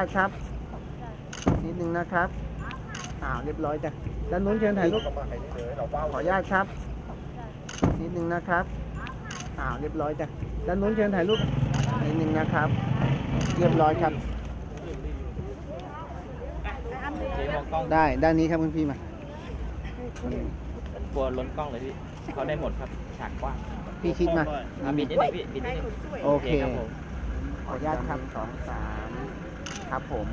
าตครับนิดนึงนะครับเรียบร้อยจ้ะด้านนู้นเชิญถ่ายรูปขออนุญาตครับนิดนึงนะครับเรียบร้อยจ้ะด้านนู้นเชิญถ่ายรูปนิดนึงนะครับเรียบร้อยครับได้ด้านนี้ครับคุณพี่มากลัวล้นกล้องเลยพี่เขาได้หมดครับฉากกว้างพี่ชิดมาบิดนิดนึงพี่บิดนิดนึงโอเคครับผมขออนุญาตครับ2 3ครับผม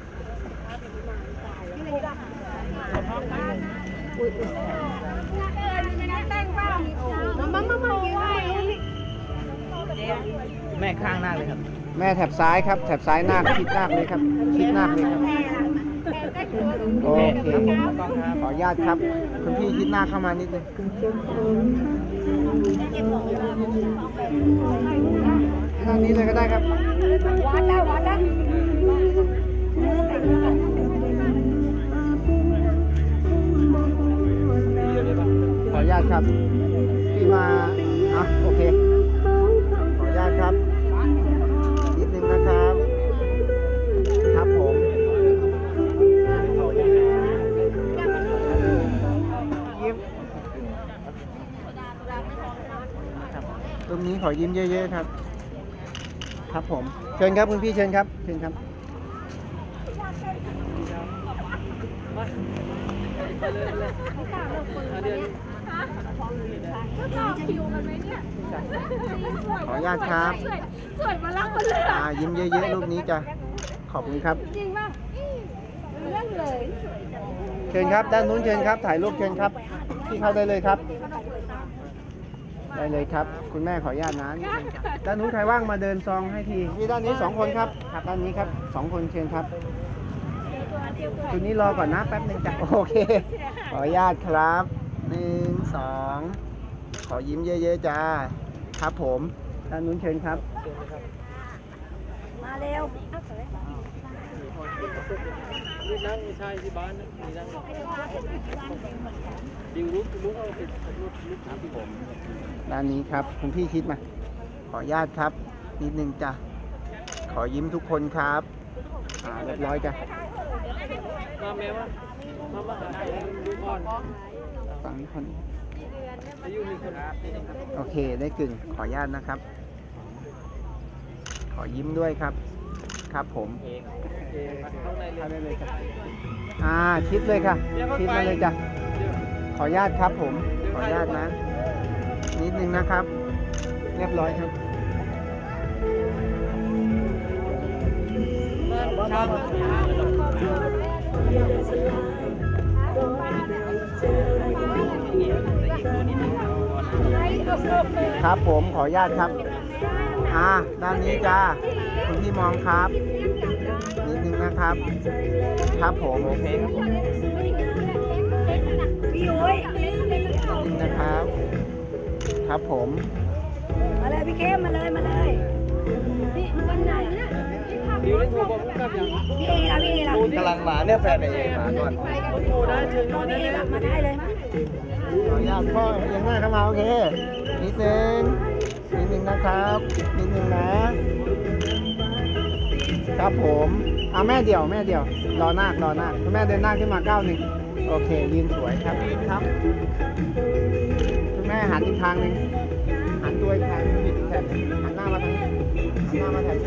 แม่ข้างหน้าเลยครับแม่แถบซ้ายครับแถบซ้ายหน้าชิดหน้าเลยครับชิดหน้าเลยครับโอเคขออนุญาตครับคุณพี่ชิดหน้าเข้ามานิดนึงด้านนี้เลยก็ได้ครับวัดแล้วขออนุญาตครับพี่มาโอเคขออนุญาตครับนิดนึงนะครับครับผมยิ้มตรงนี้ขอยิ้มเยอะๆครับครับผมเชิญครับคุณพี่เชิญครับเชิญครับขออนุญาตครับสวยมาลักมาเลยยิ้มเยอะๆรูปนี้จ้ะขอบคุณครับจริงป่ะเรื่องเลยเชิญครับด้านนู้นเชิญครับถ่ายรูปเชิญครับที่เข้าได้เลยครับได้เลยครับคุณแม่ขออนุญาตนะด้านนู้นใครว่างมาเดินซองให้ทีนี่ด้านนี้2 คนครับด้านนี้ครับ2 คนเชิญครับจุดนี้รอก่อนนะแป๊บนึงจ้ะโอเคขออนุญาตครับ1 2ขอยิ้มเยอะๆจ้าครับผมด้านนู้นเชิญครับมาเร็วนี่นั่งไม่ใช่ที่บ้านนี่นั่งดิวลุกเอาเป็นลุกครับผมด้านนี้ครับคุณพี่ชิดมาขออนุญาตครับนิดนึงจ้ะขอยิ้มทุกคนครับเรียบร้อยจ้ะมาแม่ว่ามาดูก่อนฝั่งนี้คนโอเคได้กึ่งขออนุญาตนะครับขอยิ้มด้วยครับครับผมเข้าในเลยครับชิดเลยค่ะชิดมาเลยจ้ะขออนุญาตครับผมขออนุญาตนะนิดนึงนะครับเรียบร้อยครับครับผมขออนุญาตครับด้านนี้จ้าคุณพี่มองครับนิดนึงนะครับครับผมโอเคครับผมพี่ยุ้ยนิดนึงนะครับครับผมมาเลยพี่เข้มมาเลยพี่วันไหนเนี่ยดิวเล่นโทรบอกกับอย่างพี่ล่ะกำลังมาเนี่ยแฟนเองมาก่อนโทรได้เชิญมาได้เลยมาได้เลยมั้ยขออนุญาตพ่อยังหน้าเข้ามาโอเคนิดนึงนะครับนิดนึงนะครับผมแม่เดี่ยวรอนาคคุณแม่เดินหน้าขึ้นมา9 โอเคยืนสวยครับยืนครับคุณแม่หันอีกทางหนึ่งหันตัวอีกทางบิดอีกแถบหันหน้ามาทางนี้หันหน้ามาแถบ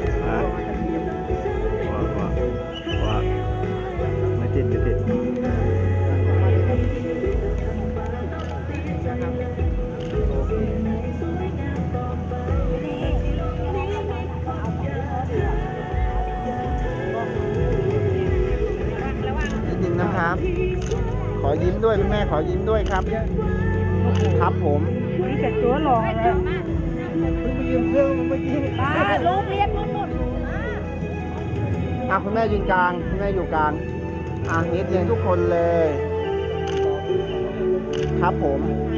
ว่าไม่ติดนะครับขอยิ้มด้วยคุณแม่ขอยิ้มด้วยครับครับผมแต่ตัวหล่อแล้วยืมเครื่องเมื่อกี้ลูกเรียกลูกคุณแม่ยืนกลางคุณแม่อยู่กลางนิดนึงทุกคนเลยครับผม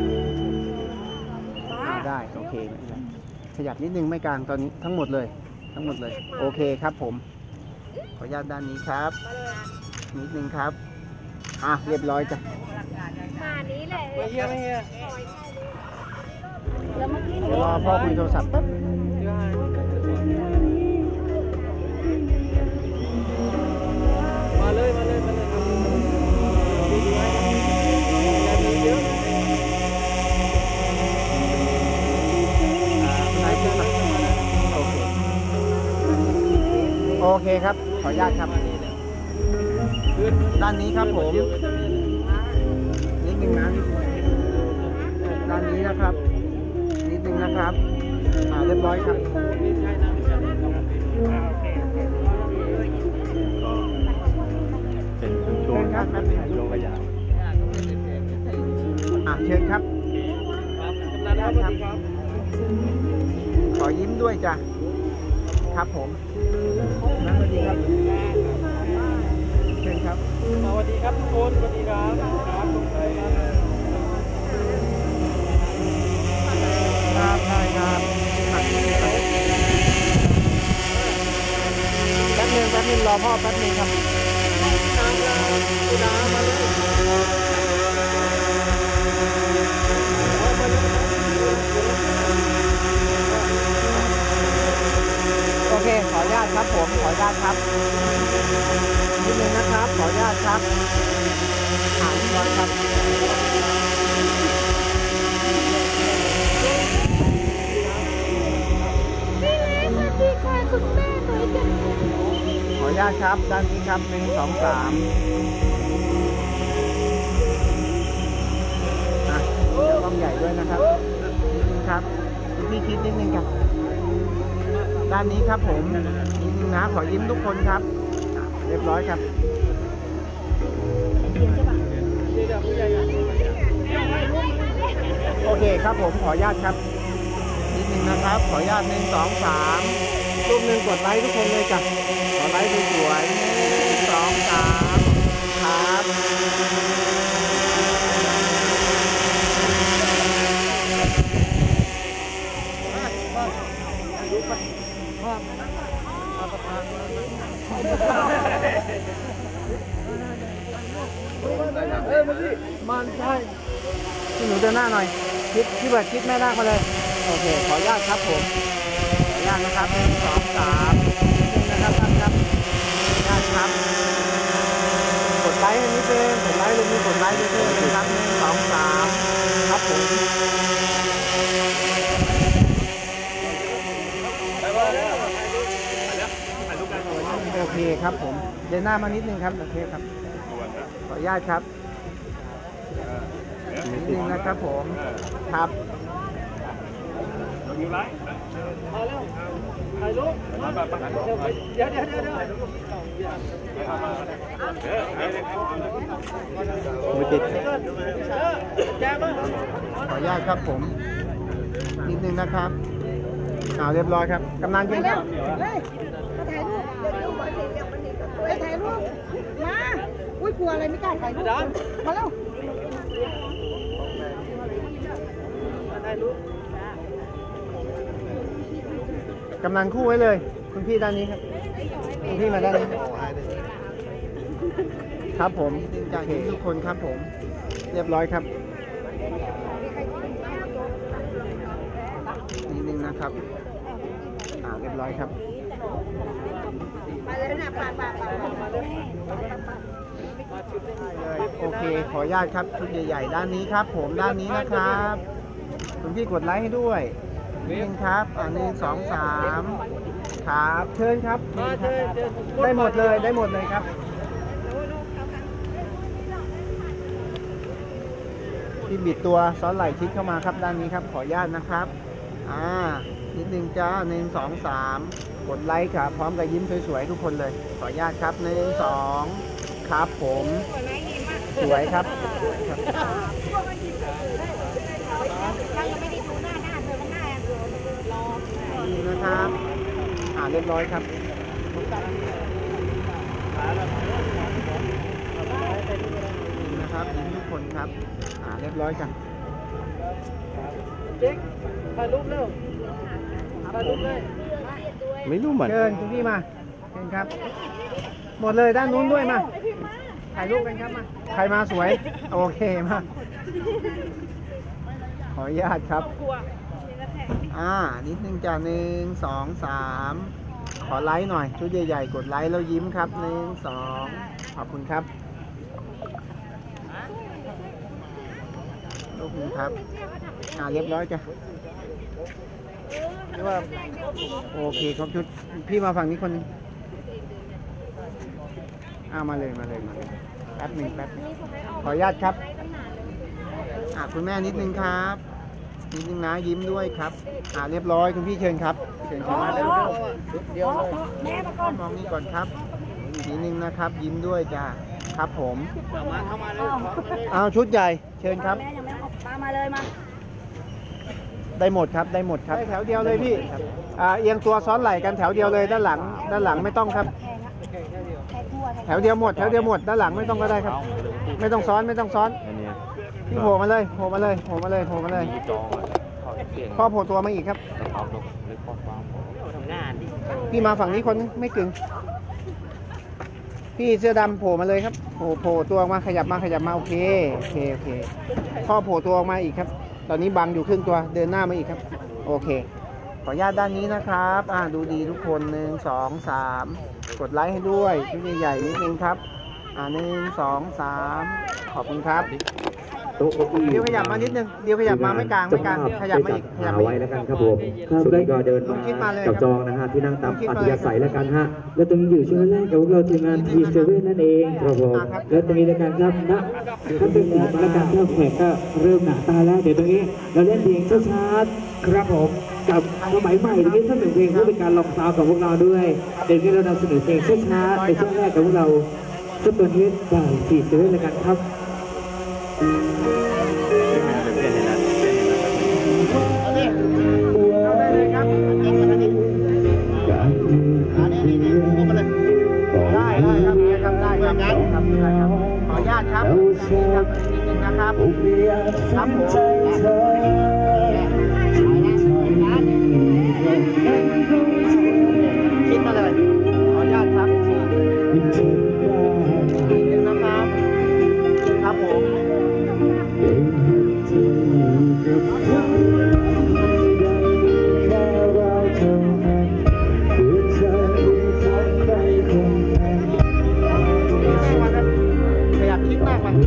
ได้โอเคขยับนิดนึงไม่กลางตอนนี้ทั้งหมดเลยโอเคครับผมขออนุญาตด้านนี้ครับนิดนึงครับเรียบร้อยจ้ะมานี้เลยไม่เฮียรอพ่อคุยโทรศัพท์แป๊บเคครับ ขออนุญาตครับ ด้านนี้ครับผม นิดนึงนะด้านนี้นะครับ นิดนึงนะครับ เรียบร้อยครับเป็นช่วงถ่ายช่วงขยะเชิญครับครับกำนันครับสวัสดีครับขอยิ้มด้วยจ้ะ ครับผมนั่งสวัสดีครับ เชิญครับสวัสดีครับทุกคนสวัสดีครับครับทุกท่านครับได้ครับแป๊บนึงรอพ่อแป๊บนึงครับตามลาคุณน้ามาเลยมาเลยโอเค ขออนุญาตครับผม ขออนุญาตครับนิดนึงนะครับ ขออนุญาตครับเรียบร้อยครับ ขออนุญาตครับ ด้านนี้ครับ1 2 3เดี๋ยวกล้องใหญ่ด้วยนะครับนิดนึงครับคุณพี่คิดนิดนึงครับ ด้านนี้ครับผมนิดนึงนะ ขอยิ้มทุกคนครับ เรียบร้อยครับ โอเคครับผมขออนุญาตครับนิดนึงนะครับ ขออนุญาต1 2 3รูปหนึ่งกดไลค์ทุกคนเลยจ้ะขอไลค์สวยๆ1 2 3ครับมันใช่พี่หนูเดินหน้าหน่อยพี่เบิร์ดคิดแม่นาคมาเลยโอเคขออนุญาตครับผมขออนุญาตนะครับ1 2 3นะครับท่านครับขออนุญาตครับกดไลค์ให้นิดนึงกดไลค์ลงมือกดไลค์ด้วยนะครับ1 2 3ครับผมโอเคครับผมเดินหน้ามานิดนึงครับโอเคครับขออนุญาตครับนิดนึงนะครับผมครับมาแล้วถ่ายรูปเดี๋ยวไม่ติดแกมาขออนุญาตครับผมนิดนึงนะครับเรียบร้อยครับกำนันยิงครับเฮ้ยมาถ่ายรูปไปถ่ายรูปมาอุ้ยกลัวอะไรไม่กล้าถ่ายรูปมาแล้วถ่ายรูปกำนันคู่ไว้เลยคุณพี่ด้านนี้ครับคุณพี่มาด้านนี้ครับผมจากเห็นทุกคนครับผมเรียบร้อยครับนิดนึงนะครับเรียบร้อยครับไปเลยนะปาโอเคขออนุญาตครับชุดใหญ่ๆด้านนี้ครับผมด้านนี้นะครับคุณพี่กดไลค์ให้ด้วยนิดนึงครับ1 2 3ครับเชิญครับได้หมดเลยครับพี่บิดตัวซ้อนไหล่ชิดเข้ามาครับด้านนี้ครับขออนุญาตนะครับนิดนึงจ้า1 2 3กดไลค์ครับพร้อมกับยิ้มสวยๆทุกคนเลยขออนุญาตครับ1 2ครับผมสวยครับนี่นะครับเรียบร้อยครับนะครับยิ้มทุกคนครับเรียบร้อยจ้ะเจ๊กถ่ายรูปเร็วถ่ายรูปเลยไม่รู้เหมือนเชิญคุณพี่มาเชิญครับ หมดเลยด้านนู้นด้วยมาถ่ายรูปกันครับมาใครมาสวยโอเคมาขออนุญาตครับนิดนึงจ้ะ1 2 3ขอไลค์หน่อยชุดใหญ่ๆกดไลค์แล้วยิ้มครับ1 2ขอบคุณครับลูกหนึ่งครับเรียบร้อยจ้ะเรียกว่าโอเคครบชุดพี่มาฝั่งนี้คนนึงมาเลยแป๊บหนึ่งขออนุญาตครับคุณแม่นิดนึงครับนิดนึงนะยิ้มด้วยครับเรียบร้อยคุณพี่เชิญครับเชิญครับเดียวเลยแม่มาก่อนมองนี่ก่อนครับนิดนึงนะครับยิ้มด้วยจ้าครับผมเข้ามาเลยเอาชุดใหญ่เชิญครับแม่ยังไม่ออกมาเลยมาได้หมดครับได้แถวเดียวเลยพี่เอียงตัวซ้อนไหล่กันแถวเดียวเลยด้านหลังไม่ต้องครับแถวเดียวหมดด้านหลังไม่ต้องก็ได้ครับ ไม่ต้องซ้อนอันนี้พี่โผล่มาเลยจองอ่ะเขาเก่งพ่อโผล่ตัวมาอีกครับเขาลงเล็กกว้างทำงานดิพี่มาฝั่งนี้คนนึงไม่กึ่งพี่เสื้อดำโผล่มาเลยครับโผล่ตัวออกมาขยับมาโอเคพ่อโผล่ตัวออกมาอีกครับ ตอนนี้บังอยู่ครึ่งตัวเดินหน้ามาอีกครับโอเคขออนุญาตด้านนี้นะครับดูดีทุกคน1 2 3กดไลค์ให้ด้วยชุดใหญ่ๆนิดนึงครับ1 2 3ขอบคุณครับเดี๋ยวขยับมานิดนึงเดี๋ยวขยับมาไม่กลางขยับมาอีกไว้แล้วกันครับผมสุดนี้ก็เดินมาจับจองนะฮะที่นั่งตามอัธยาศัยแล้วกันฮะแล้วตรงนี้อยู่ช่วงแรกกับพวกเราทีมงานทีเซเว่นนั่นเองครับผมแล้วตรงนี้แล้วกันครับนะถ้าเป็นของมาแล้วกันถ้าแขกก็เริ่มหนาตาแล้วเดี๋ยวตรงนี้เราเล่นเพลงช้าๆครับผมกับสมัยใหม่ตรงนี้สักหนึ่งเพลงเพื่อเป็นการลองซาวของพวกเราด้วยเดี๋ยวนี้เรานำเสนอเพลงช้าๆในช่วงแรกกับพวกเราชุดตัวนี้ได้ทีเซเว่นแล้วกันครับเอาได้เลยครับได้ครับได้ครับขออนุญาตครับนิดนึงนะครับครับผมคิดมาเลยขออนุญาตครับนิดนึงนะครับครับผมขยับคิดมากไป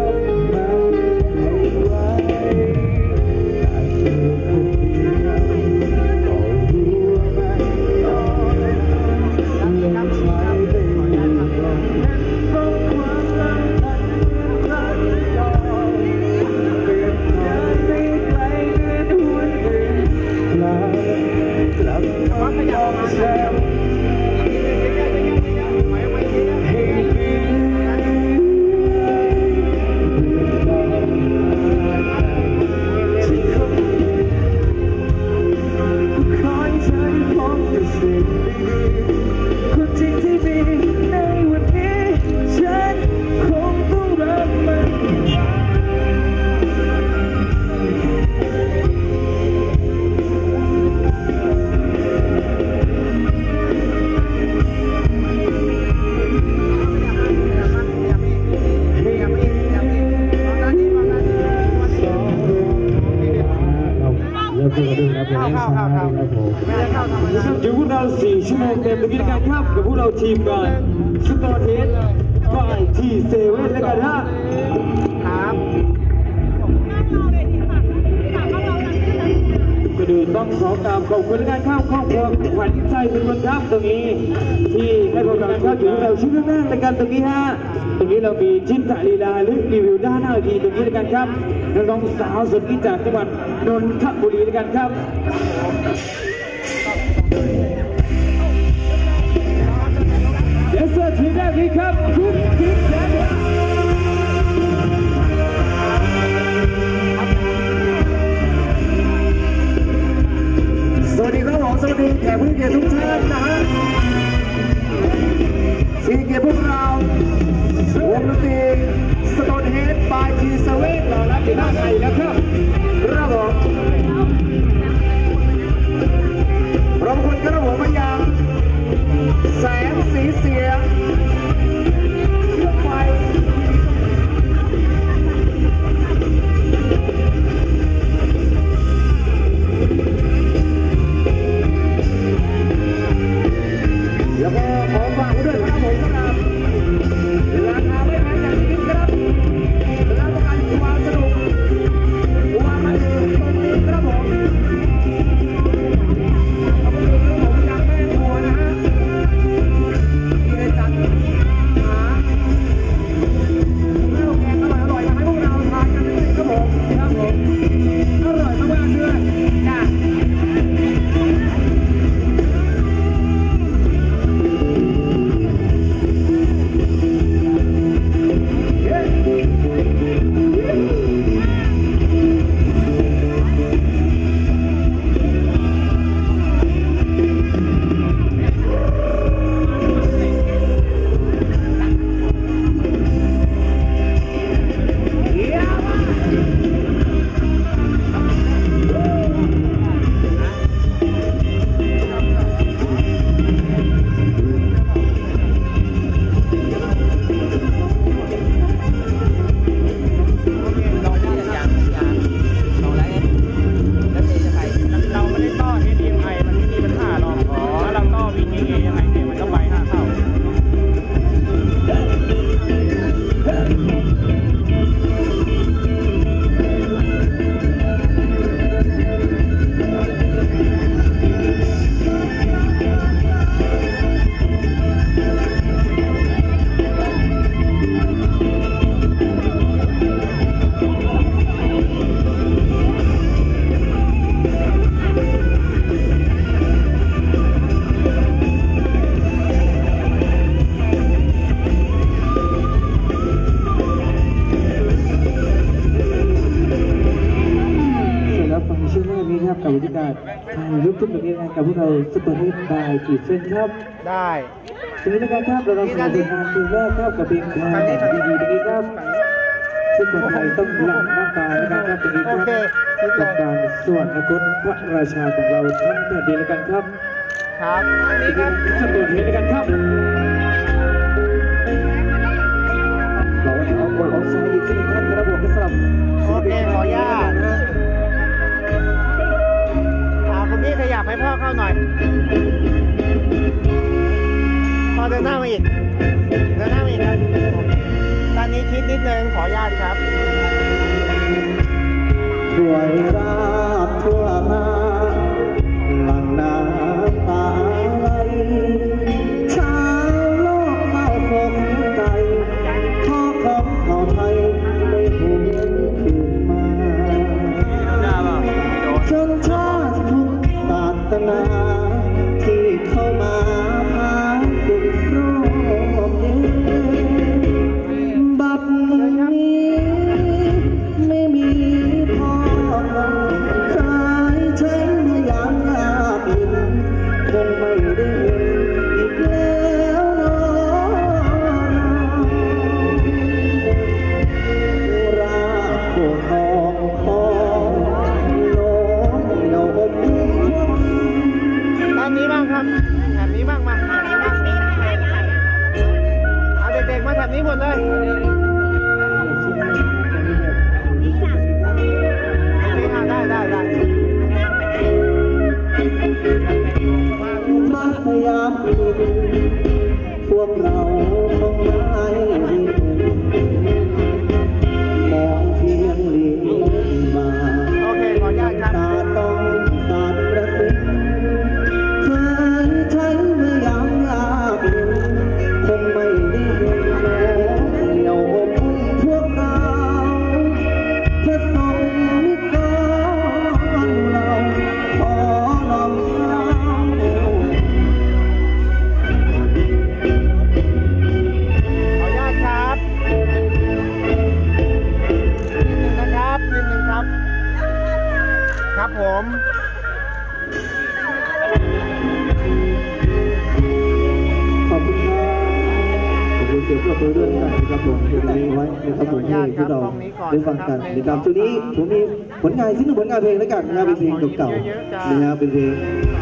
อยู่พวกเรา4 ชั่วโมงเต็มเลยกันครับกับพวกเราทีมงานชุดตัวเทสก็ไอทีเซเว่นแล้วกันฮะครับก็ดูต้องขอกราบขอบคุณการเข้าครอบครัวขวัญใจเป็นคนทับตรงนี้ที่ให้บริการเข้าถึงเราชุดแรกในการตรงนี้ฮะตรงนี้เรามีชิ้นถ่ายลีลาหรือรีวิวด้านหน้าทีตรงนี้ในการครับน้องสาวสุดที่จากจังหวัดนนทบุรีในการครับเดี๋ยวเสื้อทีแรกนี้ครับคุณคิดแสนสวัสดีครับผมสวัสดีแขกผู้เกียรติทุกท่านนะฮะที่เกียรติพวกเราวงดนตรีสโตนเฮดบายทีเซเว่นรอรับที่หน้าไทยนะครับครับผมเราคนกระหัวมายังแสงสีเสียงไฟกับบรรยากาศถ่ายรูปทุกอย่างกับพวกเราซุปเปอร์ฮิตบายขีดเส้นครับได้ทีนี้นะครับเราจะเดินทางเพลงแรกครับกับเพลงความดีๆตรงนี้ครับซึ่งคนไทยต้องหลั่งน้ำตานะครับตรงนี้ครับเป็นการสวรรคตพระราชาของเราทั้งแผ่นดินกันครับครับอันนี้ครับซุปเปอร์ฮิตกันครับเราจะเอาบทของสายอีกสิ่งท่านกระบอกกระสับโอเคขออนุญาตคุณพี่ขยับให้พ่อเข้าหน่อยพอเดินหน้ามาอีกเดินหน้ามาอีกครับด้านนี้ชิดนิดนึงขออนุญาตครับด้วยราบทั่วมาหลังน้ำตาไหลชาวโลกเฝ้าสนใจพ่อของเขาไทยไม่หวนคืนมาชนชาติทุกศาสนาที่เข้ามาพาดุจโรคเย็นบัดนี้ไม่มีพ่อเคยใช้เมื่อยามยากเย็นคงไม่ได้เห็นอีกแล้วเนาะราโบทองของโลกเหนียวอบอุ่นด้านนี้บ้างครับแถบนี้บ้างมาแถบนี้บ้างเอาเด็กๆมาแถบนี้หมดเลยได้มาพยายามพวกเราคงไม่รินมองเพียงลิ้นมาโอเคขออนุญาตครับตาต้องสาดกระซิบเคยใช้เมื่อยามยากเย็นคงไม่ได้เห็นแม้เหนียวอบอุ่นพวกเราพระทรงมิตรเราขอน้อมรับขออนุญาตครับนิดนึงครับ ครับผมขอบคุณครับขอบคุณเสียงปรบมือด้วยนะครับผมเพลงนี้ไว้นะครับผมให้พวกเราได้ฟังกันนะครับช่วงนี้ผมมีผลงานซึ่งเป็นผลงานเพลงแล้วกันนะครับเป็นเพลงเก่าๆนะครับเป็นเพลง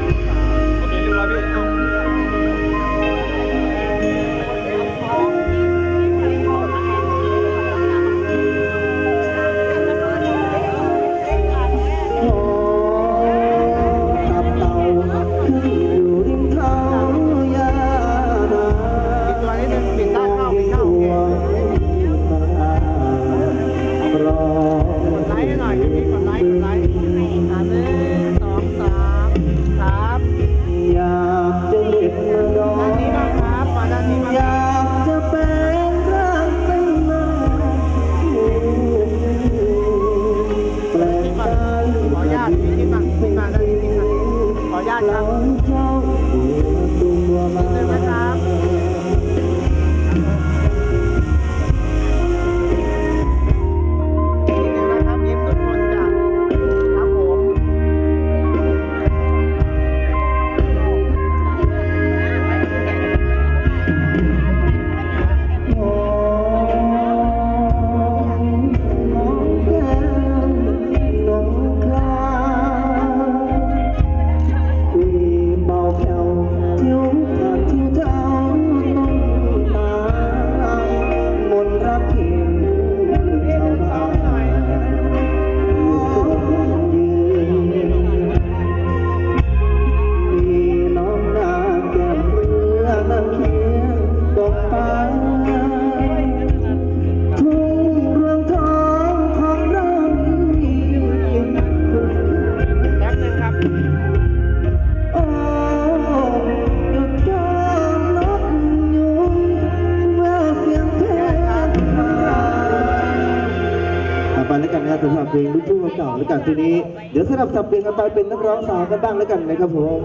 สำหรับเพลงลูกทุ่งเก่าแล้วกันทีนี้เดี๋ยวสลับสับเปลี่ยนกันไปเป็นนักร้องสาวกันบ้างแล้วกันนะครับผม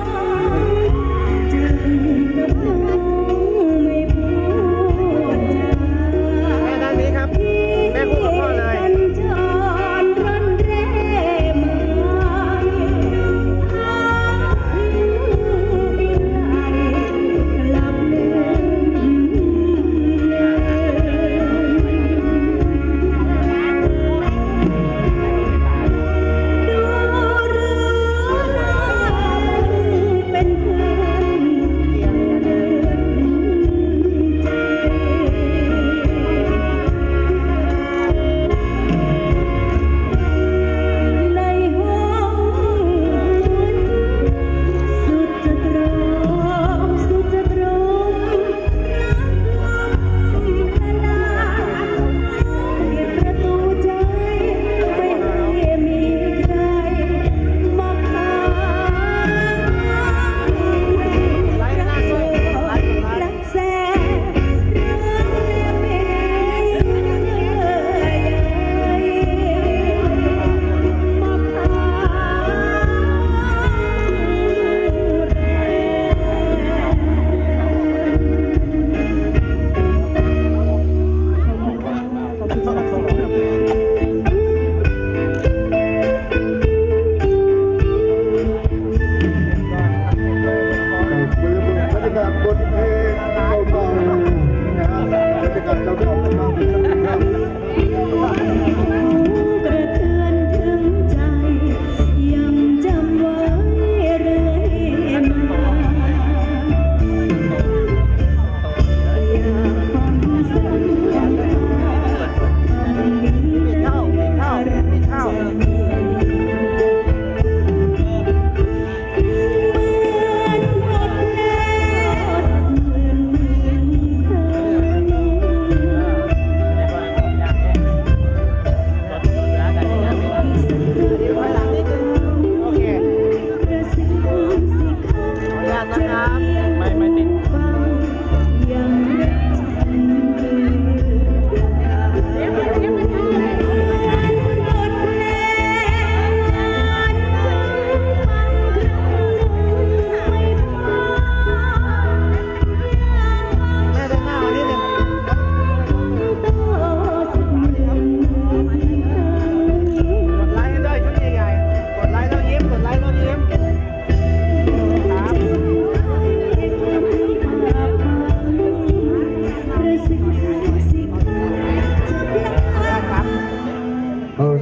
แม่ด้านนี้ครับแม่คู่กับพ่อเลย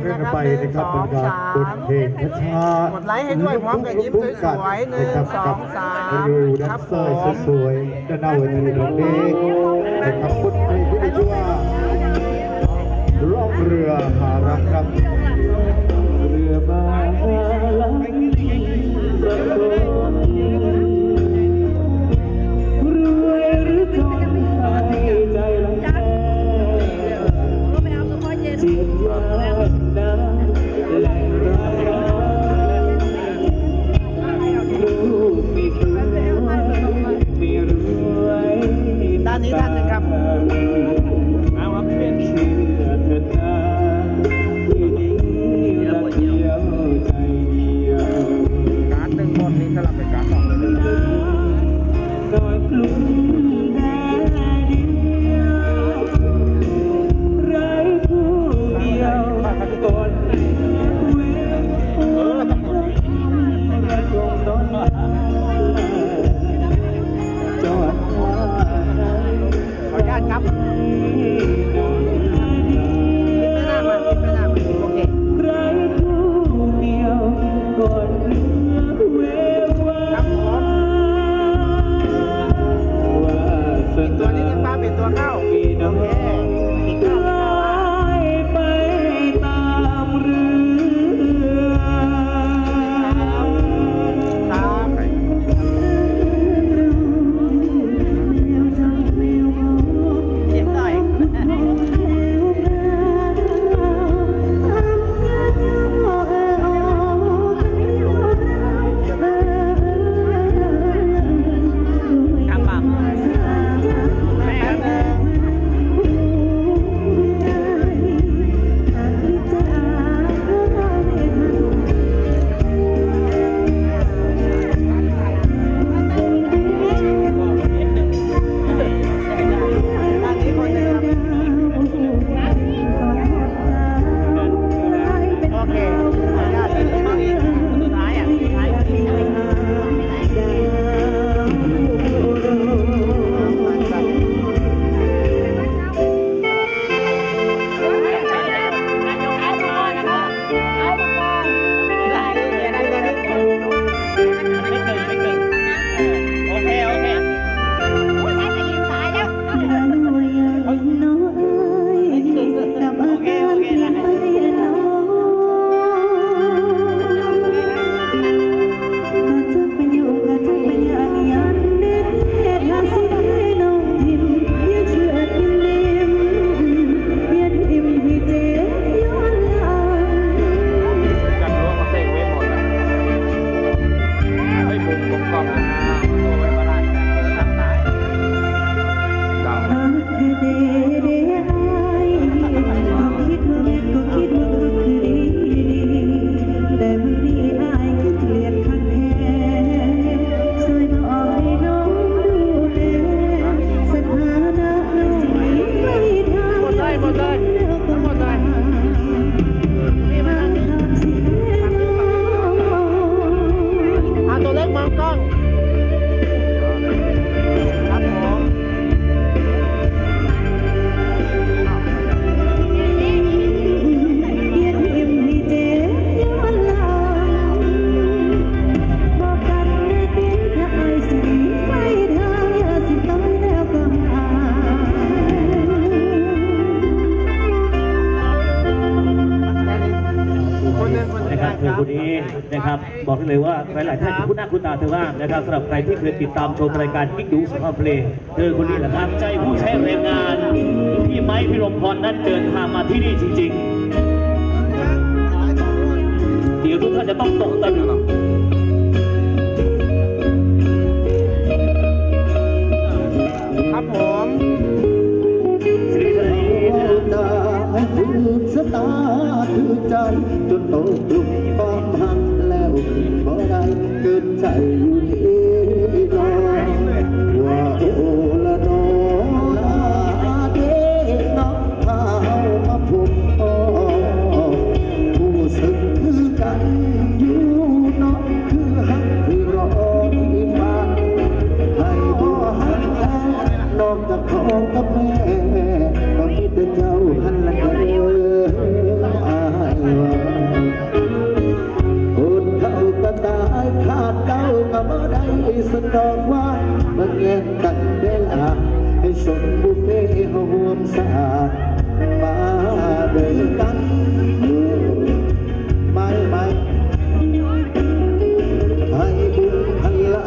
นะกันครับไปหนึ่งนะคสรับองเป็นการสามบทเพลงช้าๆกดไลค์ให้ด้วยพร้อมกับยิ้มสวยๆหนึ่งสองสามอยู่ด้าครันบผซ้ายมสวยๆด้านหน้าเวทีตรงนี้นะครับบทเพลงที่มีชื่อว่าล่องเรือหารักครับเรือมาลังประโคมรวยหรือจนให้ใจละแค่จิตยามน้ำแหล่งรักลูกมีสวยมีรวยด้านนี้ท่านหนึ่งครับเอาครับเชื่อเถิดนะที่นี้รักเดียวใจเดียวการ์ดหนึ่งหมดนี้สลับเป็นการ์ดสองเลยดอยกลุ่มแดดเดียวไร้ผู้เดียวก่อนเวรรักลงต้นจอดท่าไหนขออนุญาตครับไม่น่ามาโอเคไร้ผู้เดียวก่อนเรือเววาครับผมว่าสตัวนี้เนี่ยป้าเป็นตัวเข้าโอเคอีกเข้าไปตามเรือตาม เสียงหน่อยครับปั๊มแม่ครับด้านนี้คนหนึ่งครับโอเคขออนุญาตสุดท้ายโอเคกันล้วงมาเซ็งเว้นหมดแล้วเฮ้ยผมกล้องนะโอ้ยมาได้ทางซ้ายดำ หมดเลยทั้งหมดเลยนี่มาตัวเล็กมองกล้องครับผมคนหนึ่งนะครับเธอคนนี้นะครับบอกได้เลยว่าหลายๆท่านคุ้นหน้าคุ้นตาเธอบ้างนะครับสำหรับใครที่เคยติดตามชมรายการกิ๊กดูสำหรับเพลงเธอคนนี้แหละครับใจผู้ใช้แรงงานพี่ไม้พิรมพรนั้นเดินทางมาที่นี่จริงๆเดี๋ยวทุกท่านจะต้องตกตะลึงครับผมสิริชัยตาถือสตาถือใจจนโตกลุ่มความหักแล้วขึ้นบ่ได้เกินใจอยู่ที่น้องว่าโอ้ละน้องลาเด็กน้องข้าวมาพบพ่อผู้สึกคือกันอยู่น้องคือหักที่รอที่ฟังให้บ่หักแท้นอกจากพ่อกับแม่ก็มีแต่เจ้าหันละเด้ออายว่าดอกว่ามาแย่งกันเวลาให้สมบุพเพเฮาห่วมสามาเดินกันไม่ให้บุญพันละ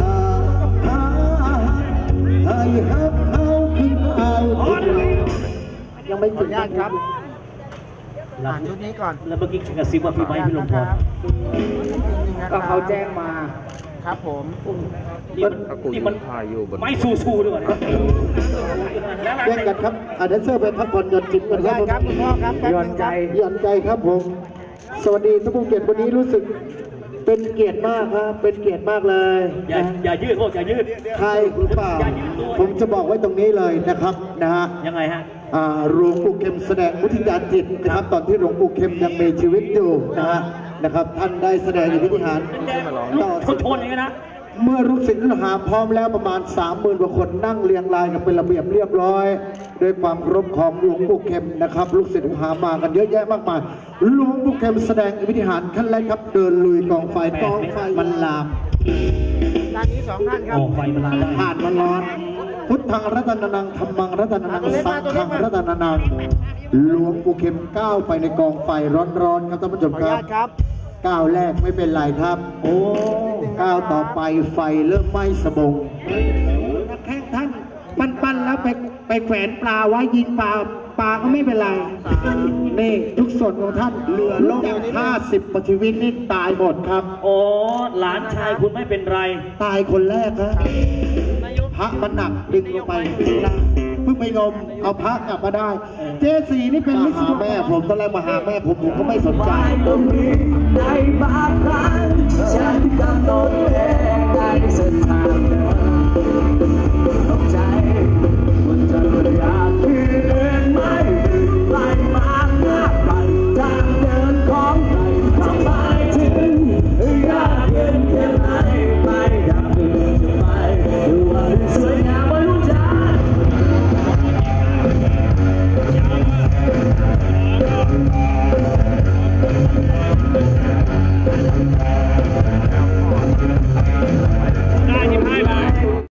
ให้ฮักเฮาขึ้นเอายังไม่ขอถึอง นุญาตครับอ่านชุดนี้ก่อนแล้วเมื่อกี้กระซิบว่าพี่ไม้พี่ลมพรก็เขาแจ้งมาครับผมนี่มันไม่สู้ด้วยนะแย่งกันครับแดนเซอร์ไปพักผ่อนหย่อนจิตขอกัอน นุครัญาบตครับคุณพ่อครับแป๊บนึงครับหย่อนใจครับผม สวัสดีท่านผู้เกียรติวันนี้รู้สึกเป็นเกียรติมากครับเป็นเกียรติมากเลยอย่ายืดพวกอย่ายืดใครหรือเปล่าผมจะบอกไว้ตรงนี้เลยนะครับนะฮะยังไงฮะหลวงปู่เข็มแสดงมุทิตาจิตนะครับตอนที่หลวงปู่เข็มยังมีชีวิตอยู่นะครับท่านได้แสดงในพิธีหารต่อโทษอย่างนี้นะเมื่อลูกศิษย์ลูกหาพร้อมแล้วประมาณ 30,000 กว่าคนนั่งเรียงรายกันเป็นระเบียบเรียบร้อยโดยความเคารพของหลวงปู่เข็มนะครับลูกศิษย์ลูกหามากันเยอะแยะมากมายหลวงปู่เข็มแสดงพิธีหารขั้นแรกครับเดินลุยกองไฟมันลามด้านนี้สองท่านครับไฟมันลามได้ผ่านมันร้อนพุทธังรัตนนังธรรมังรัตนนังสังฆังรัตนนังหลวงปู่เข็มก้าวไปในกองไฟร้อนๆครับท่านผู้ชมขออนุครัญาบตครับก้าวแรกไม่เป็นไรครับโอ้ก้าวต่อไปไฟเริ่มไหม้สบงแข้งท่านปั้นแล้วไปแขวนปลาไว้ยิงปลาก็ไม่เป็นไรนี่ทุกส่วนของท่านเหลือลง50 ชีวิตนี่ตายหมดครับโอ้หลานชายคุณไม่เป็นไรตายคนแรกครับพระมันหนักดึงลงไปเพิ่งไปงมเอาพระกลับมาได้ เจสีนี่เป็นมิตรแม่ผมตอนแรกมาหาแม่ผมก็ไม่สนใจตรงนี้ในบางครั้งฉันกำหนดเองในเส้นทางเดินใจ